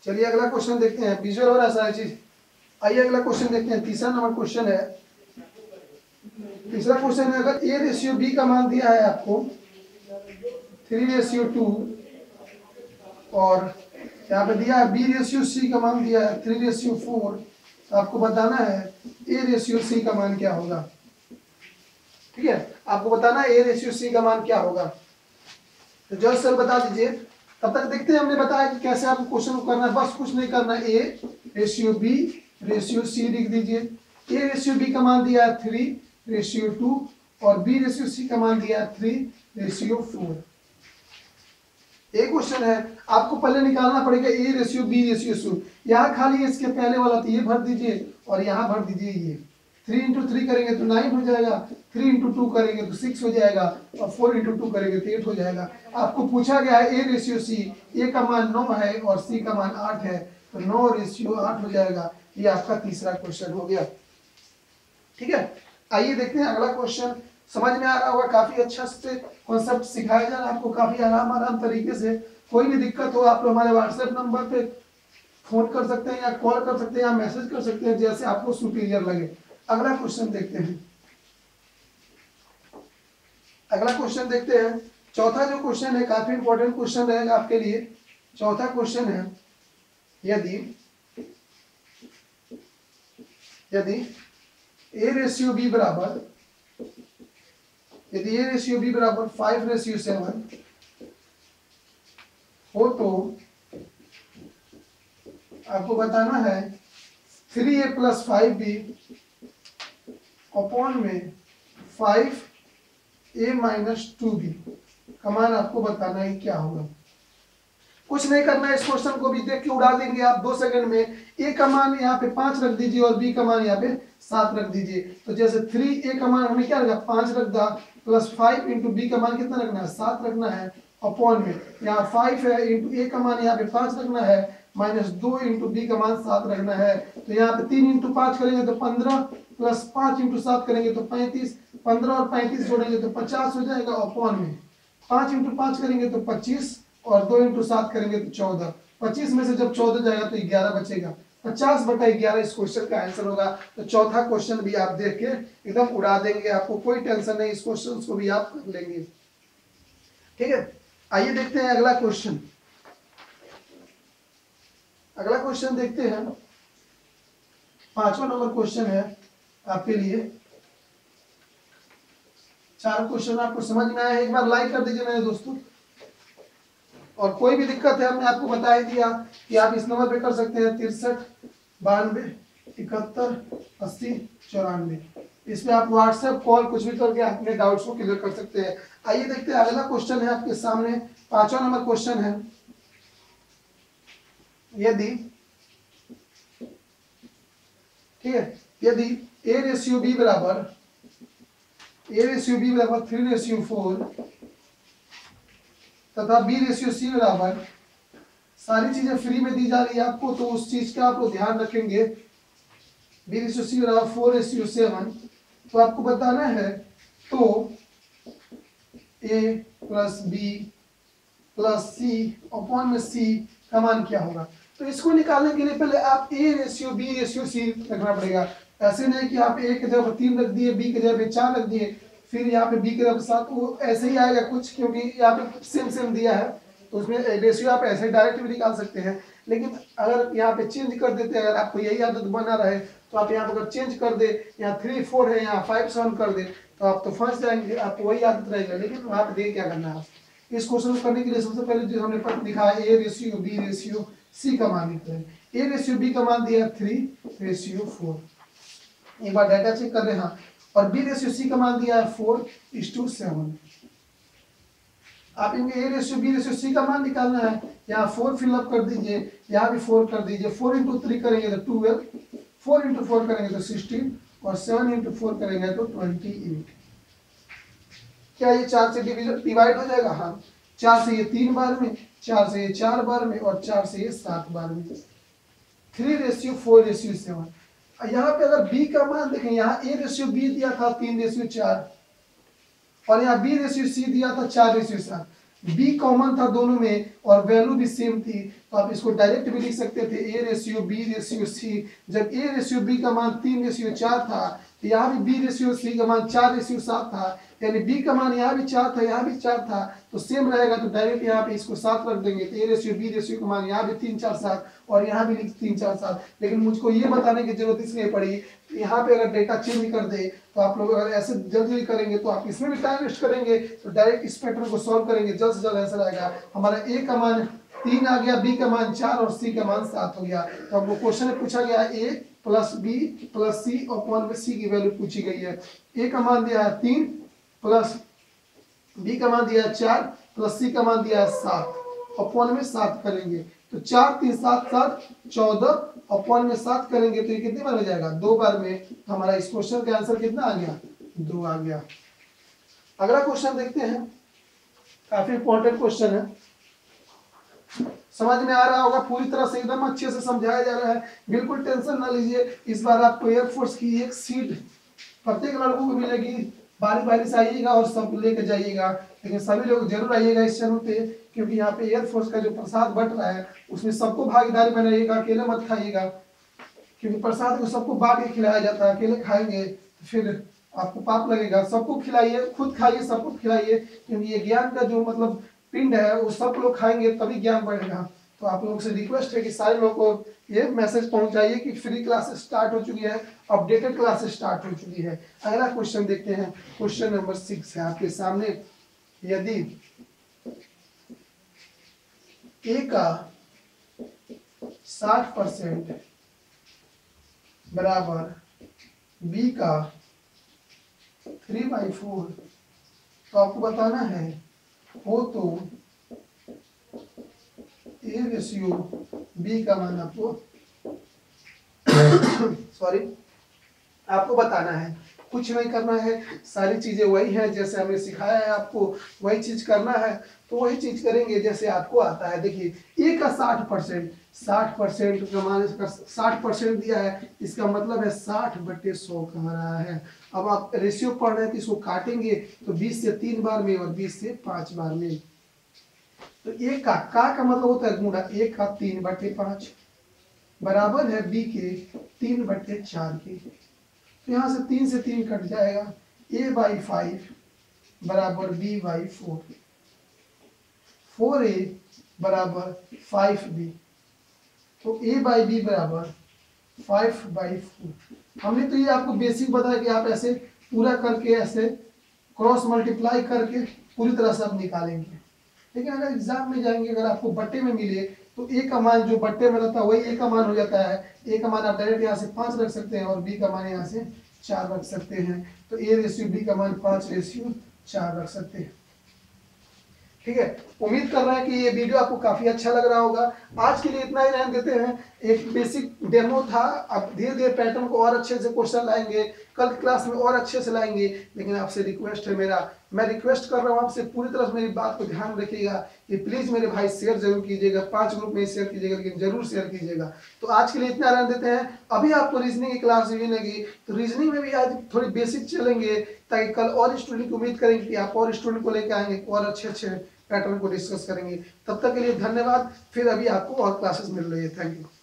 चलिए अगला क्वेश्चन देखते हैं, विजुअल हो रहा है सारी चीज। आइए अगला क्वेश्चन देखते हैं, तीसरा नंबर क्वेश्चन है। तीसरा क्वेश्चन है, अगर ए रेशियो बी का मान दिया है आपको 3:2 और यहाँ पे दिया है बी रेशियो सी का मान दिया है 3:4, तो आपको बताना है ए रेशियो सी का मान क्या होगा। ठीक है, आपको बताना है ए रेशियो सी का मान क्या होगा। तो जल्द से बता दीजिए। तब तक देखते हैं, हमने बताया कि कैसे आपको क्वेश्चन को करना है, बस कुछ नहीं करना है। A ratio B ratio C लिख दीजिए। ए रेशियो बी का मान दिया है 3:2 और बी रेशियो सी का मान दिया है 3:4। एक क्वेश्चन है, आपको पहले निकालना पड़ेगा A ratio B ratio C. यहाँ खाली इसके पहले वाला तो ये भर दीजिए और यहाँ भर दीजिए ये। 3 × 3 करेंगे तो 9 हो जाएगा, 3 × 2 करेंगे तो 6 हो जाएगा और 4 × 2 करेंगे तो 8 हो जाएगा। आपको पूछा गया है ए रेशियो सी, ए का मान 9 है और सी का मान 8 है, तो 9:8 हो जाएगा। ये आपका तीसरा क्वेश्चन हो गया। ठीक है, आइए देखते हैं अगला क्वेश्चन। समझ में आ रहा होगा, काफी अच्छा से कॉन्सेप्ट सिखाया जा रहा है आपको, काफी आराम तरीके से। कोई भी दिक्कत हो आप लोग हमारे व्हाट्सएप नंबर पे फोन कर सकते हैं या कॉल कर सकते हैं या मैसेज कर सकते हैं, जैसे आपको सुपीरियर लगे। अगला क्वेश्चन देखते हैं। अगला क्वेश्चन देखते हैं। चौथा जो क्वेश्चन है काफी इंपॉर्टेंट क्वेश्चन रहेगा आपके लिए। चौथा क्वेश्चन है, यदि ए रेशियो बी बराबर 5:7 हो तो आपको बताना है 3a + 5b अपॉन में 5a - 2b का मान आपको बताना है क्या होगा। कुछ नहीं करना है, इस क्वेश्चन को भी देख के उड़ा देंगे आप 2 सेकंड में। ए का मान यहाँ पे 5 रख दीजिए और बी का मान यहाँ पे 7 रख दीजिए। तो जैसे 3a का मान हमें क्या रखा 5 रख दा, प्लस 5 × b का मान कितना रखना है 7 रखना है, अपॉन में यहाँ 5 है इंटू ए का मान यहाँ पे 5 रखना है, -2 × b का मान 7 रखना है। तो यहाँ पे 3 × 5 करेंगे तो 15, प्लस 5 × 7 करेंगे तो 35, 15 और 35 जोड़ेंगे तो 50 हो जाएगा, अपॉन में 5 × 5 करेंगे तो 25 और 2 × 7 करेंगे तो 14। 25 में से जब 14 जाएगा तो 11 बचेगा। 50/11 इस क्वेश्चन का आंसर होगा। तो चौथा क्वेश्चन भी आप देख के एकदम उड़ा देंगे, आपको कोई टेंशन नहीं, इस क्वेश्चन को भी आप कर लेंगे। ठीक है, आइए देखते हैं अगला क्वेश्चन। अगला क्वेश्चन देखते हैं, 5वां नंबर क्वेश्चन है आपके लिए। 4 क्वेश्चन आपको समझ में आया, एक बार लाइक कर दीजिए मेरे दोस्तों। और कोई भी दिक्कत है, हमने आपको बता ही दिया कि आप इस नंबर पे कर सकते हैं 63 92 71 80 94। इस पे आप व्हाट्सएप कॉल कुछ भी करके अपने डाउट्स को क्लियर कर सकते हैं। आइए देखते हैं अगला क्वेश्चन है आपके सामने। 5वां नंबर क्वेश्चन है, यदि ए रेशियो बी बराबर 3:4 तथा बी रेशियो सी बराबर, सारी चीजें फ्री में दी जा रही है आपको, तो उस चीज का आप ध्यान रखेंगे। बी रेशियो सी बराबर 4:7, तो आपको बताना है तो ए + बी + सी अपॉन में सी का मान क्या होगा। तो इसको निकालने के लिए पहले आप A ratio B ratio C रखना पड़ेगा। ऐसे नहीं कि आप ए की जगह 3 रख दिए, बी की जगह 4 रख दिए, फिर यहाँ पे बी की जगह 7, वो ऐसे ही आएगा कुछ, क्योंकि यहाँ पे सेम दिया है तो उसमें रेशियो आप ऐसे डायरेक्ट भी निकाल सकते हैं। लेकिन अगर यहाँ पे चेंज कर देते हैं, अगर आपको यही आदत बना रहे तो आप यहाँ पर अगर चेंज कर दे, यहाँ 3 4 है यहाँ 5 7 कर दे, तो आप तो फंस जाएंगे, आपको वही आदत रहेगा। लेकिन वहाँ पे देख क्या करना है, इस क्वेश्चन को करने के लिए सबसे पहले जो हमने लिखा है A ratio B ratio C का मान लिखते हैं। ए रेशियो बी का मान दिया 3:4, एक बार डाटा चेक कर रहे हैं। हाँ, और बी रेशियो सी का मान दिया है 4:7। आप इनके A ratio B ratio C का मान निकालना है, यहाँ 4 फिलअप कर दीजिए, यहाँ भी 4 कर दीजिए। 4 × 3 करेंगे तो 12, 4 × 4 करेंगे तो 16 और 7 × 4 करेंगे तो 28। क्या ये 4 से डिवाइड हो जाएगा? हाँ, 4 से ये 3 बार में, 4 से ये 4 बार में और 4 से ये 7 बार में। 3:4:7। यहाँ पे अगर b का मान देखें, यहाँ a रेशियो b दिया था 3:4 और यहाँ b रेशियो c दिया था 4:7। बी कॉमन था दोनों में और वैल्यू भी सेम थी, तो आप इसको डायरेक्ट भी लिख सकते थे A ratio B ratio C. जब ए रेशियो बी का मान 3:4 था, तो यहाँ भी बी रेशियो सी का मान 4:7 था, यानी बी का मान यहाँ भी 4 था, यहाँ भी 4 था, तो सेम रहेगा, तो डायरेक्ट यहाँ पे इसको 7 रख देंगे। तो ए रेशियो बी रेशियो का मान यहाँ भी 3 4 7 और यहाँ भी 3 4 7। लेकिन मुझको ये बताने की जरूरत इसलिए पड़ी, यहाँ पे अगर डेटा चेंज कर दे तो आप लोग अगर ऐसे जल्दी करेंगे तो आप इसमें भी टाइम वेस्ट करेंगे, तो डायरेक्ट इस पैटर्न को सॉल्व करेंगे, जल्द से जल्द आंसर आएगा। हमारा ए का मान 3 आ गया, बी का मान 4 और सी का मान 7 हो गया। तो हमको क्वेश्चन में पूछा गया A plus B plus C upon में सी की वैल्यू पूछी गई है। ए का मान दिया है 3 प्लस बी का मान दिया है 4 प्लस सी का मान दिया है 7 अपॉन में 7 करेंगे, तो 4 3 7 7 14 अपॉन में 7 करेंगे तो ये कितने बार हो जाएगा, 2 बार में। तो हमारा इस क्वेश्चन का आंसर कितना आ गया, 2 आ गया। अगला क्वेश्चन देखते हैं, काफी इंपॉर्टेंट क्वेश्चन है, समझ में आ रहा होगा, पूरी तरह से एकदम अच्छे से समझाया जा रहा है, बिल्कुल टेंशन ना लीजिए। इस बार आपको एयरफोर्स की एक सीट प्रत्येक लड़कों को मिलेगी, बारी बारी से आइएगा और सब लेके जाइएगा, लेकिन सभी लोग जरूर आइएगा इस चैनल पे, क्योंकि यहाँ पे एयरफोर्स का जो प्रसाद बट रहा है उसमें सबको भागीदारी बनाइएगा, अकेले मत खाइएगा, क्योंकि प्रसाद को सबको बांट के खिलाया जाता है, अकेले खाएंगे तो फिर आपको पाप लगेगा। सबको खिलाइए, खुद खाइए, सबको खिलाइए, क्योंकि ये ज्ञान का जो मतलब पिंड है वो सब लोग खाएंगे तभी ज्ञान बढ़ेगा। तो आप लोगों से रिक्वेस्ट है कि सारे लोगों को ये मैसेज पहुंचाइए कि फ्री क्लासेस स्टार्ट हो चुकी है, अपडेटेड क्लासेस स्टार्ट हो चुकी है। अगला क्वेश्चन देखते हैं, क्वेश्चन नंबर 6 है आपके सामने। यदि ए का 60% बराबर बी का 3/4, तो आपको बताना है हो तो ए रेशियो बी का मान आपको सॉरी आपको बताना है, कुछ नहीं करना है, सारी चीजें वही है जैसे हमें सिखाया है, आपको वही चीज करना है, तो वही चीज करेंगे जैसे आपको आता है। देखिए ए का 60% का मान 60% दिया है, इसका मतलब है 60/100 कह रहा है। अब आप रेशियो पढ़ रहे हैं तो इसको काटेंगे तो 20 से 3 बार में और 20 से 5 बार में, तो ए का मतलब होता है गुणा, ए का 3/5 बराबर है बी के 3/4 के, तो यहाँ से 3 से 3 कट जाएगा, a/5 बराबर b/4, 4a बराबर 5b, तो a/b बराबर 5/4। हमने तो ये आपको बेसिक बताया कि आप ऐसे पूरा करके ऐसे क्रॉस मल्टीप्लाई करके पूरी तरह से आप निकालेंगे, लेकिन अगर एग्जाम में जाएंगे, अगर आपको बट्टे में मिले तो ए का मान जो बट्टे में रहता है वही ए का मान हो जाता है। ए का मान आप डायरेक्ट यहाँ से 5 रख सकते हैं और बी का मान यहाँ से 4 रख सकते हैं, तो ए रेशियो बी का मान 5/4 रख सकते हैं। ठीक है, उम्मीद कर रहे हैं कि ये वीडियो आपको काफी अच्छा लग रहा होगा। आज के लिए इतना ही रहने देते हैं, एक बेसिक डेमो था, अब धीरे धीरे पैटर्न को और अच्छे से क्वेश्चन लाएंगे, कल क्लास में और अच्छे से लाएंगे। लेकिन आपसे रिक्वेस्ट है मेरा, मैं रिक्वेस्ट कर रहा हूँ आपसे, पूरी तरह से मेरी बात को ध्यान रखिएगा कि प्लीज मेरे भाई शेयर जरूर कीजिएगा, 5 ग्रुप में शेयर कीजिएगा, लेकिन जरूर शेयर कीजिएगा। तो आज के लिए इतना रहने देते हैं। अभी आपको रीजनिंग की क्लास भी लगी, तो रीजनिंग में भी आज थोड़ी बेसिक चलेंगे, ताकि कल और स्टूडेंट की उम्मीद करेंगे कि आप और स्टूडेंट को लेकर आएंगे और अच्छे पैटर्न को डिस्कस करेंगे। तब तक के लिए धन्यवाद, फिर अभी आपको और क्लासेस मिल रही है। Thank you.